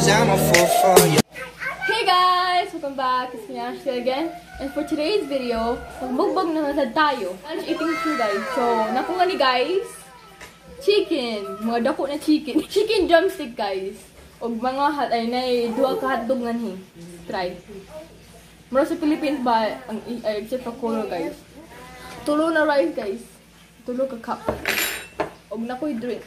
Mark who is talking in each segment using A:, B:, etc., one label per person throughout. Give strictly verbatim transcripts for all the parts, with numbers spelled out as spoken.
A: cause I'm a fool for you.
B: Hey guys! Welcome back! It's me Ashley again. And for today's video, magbugbog naman tayo. Lunch eating show guys. So, nakuha ni guys, chicken. Mga dako na chicken. Chicken drumstick guys. O mga hat ay na duha ka hotdog nga ni. Try. Mura sa Philippines ba, ang ay, except for color guys. Tulo na rice guys. Tulo ka cup. Og na ko'y drink.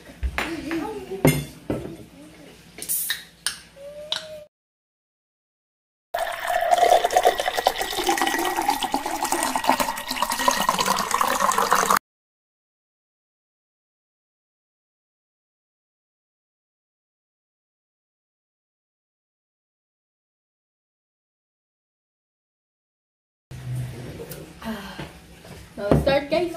B: Now start guys.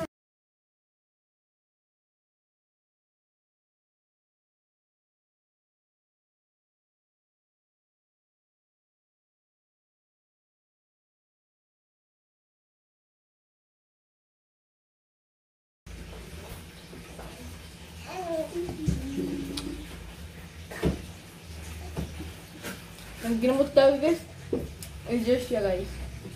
B: Ang ginamot tayo guys, ay just siya guys.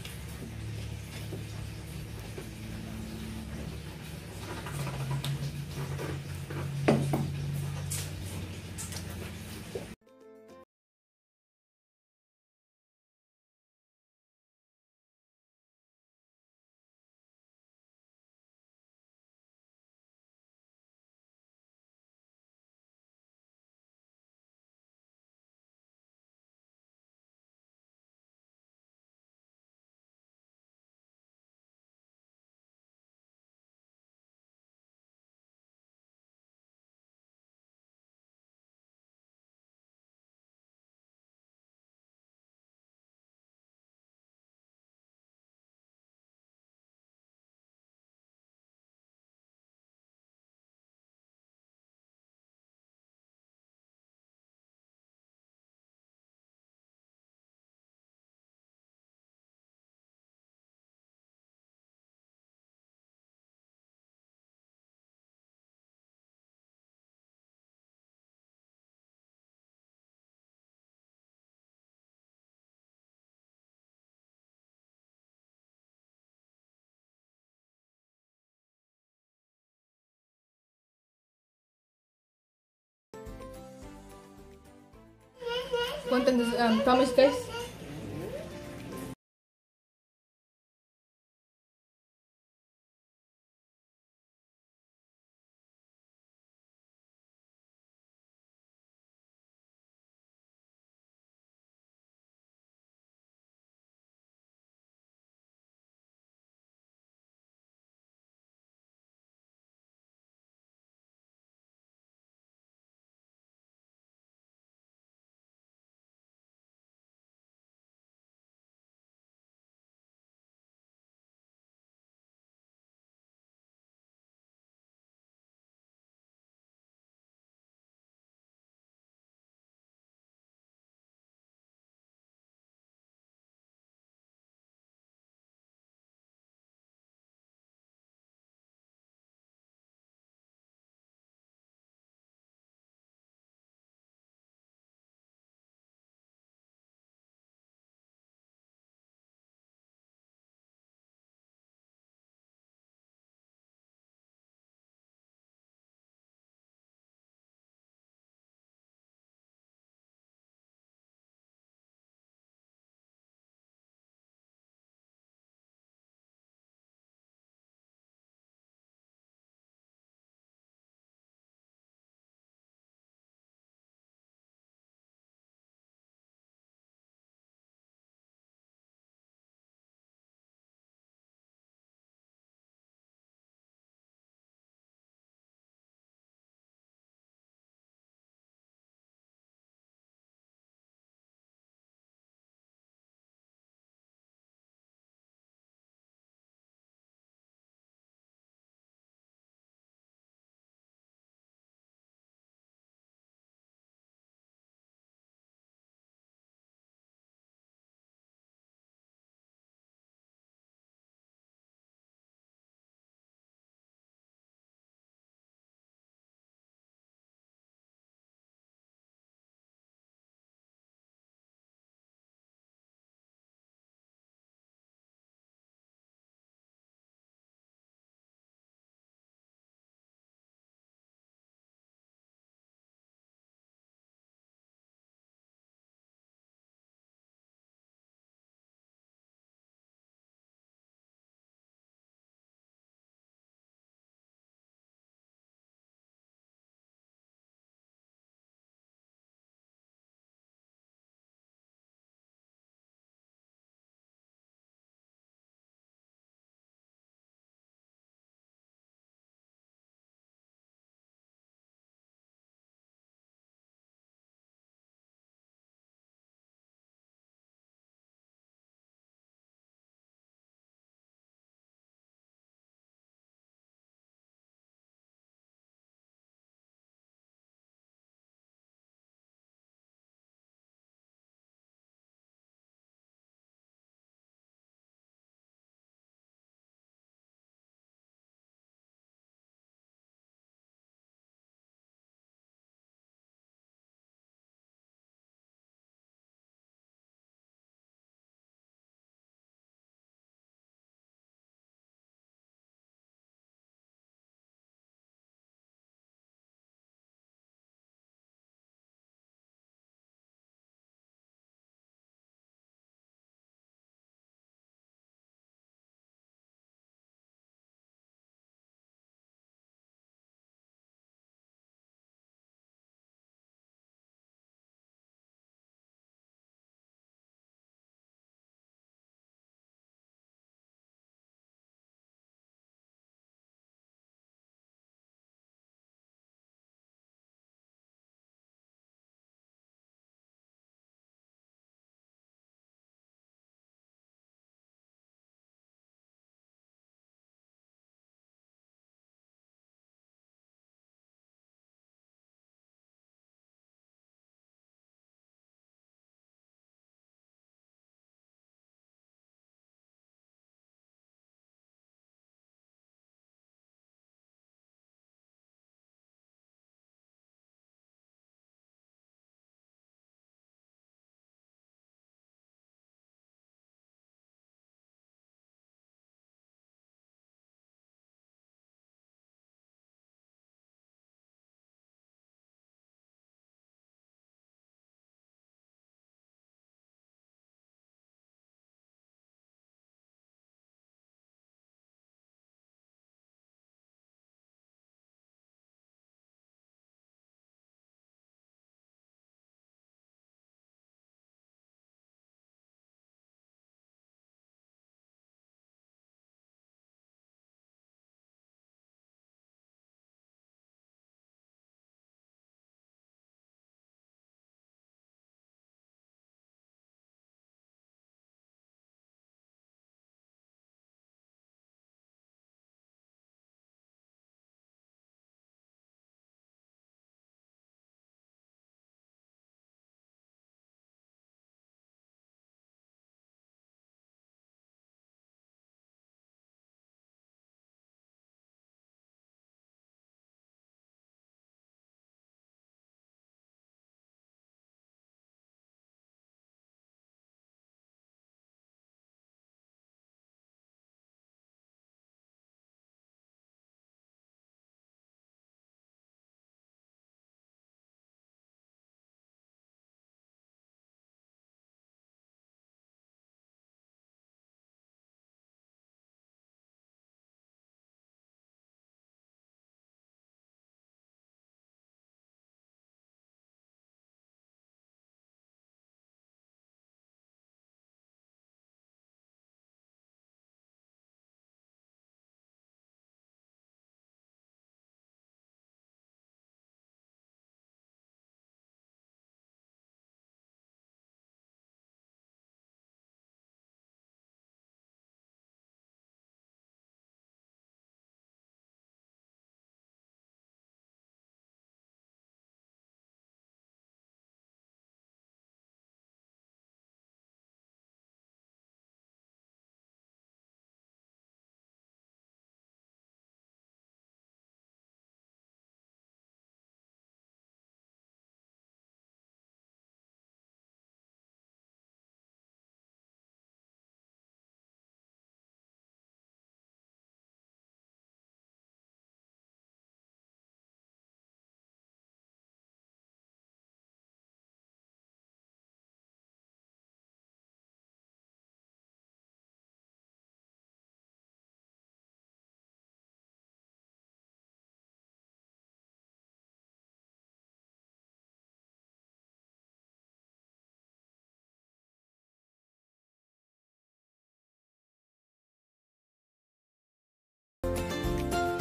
B: Content is um, promise guys.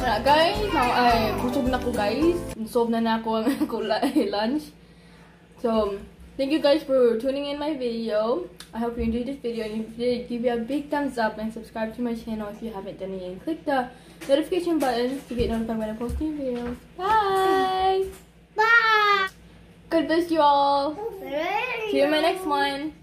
B: Wala guys, now ay busog na ko guys. Solve na na ako ang lunch. So, thank you guys for tuning in my video. I hope you enjoyed this video, and if you did, give it a big thumbs up and subscribe to my channel if you haven't done it, and click the notification button to get notified when I post new videos. Bye!
A: Bye!
B: God bless you all.
A: Bye.
B: See you in my next one.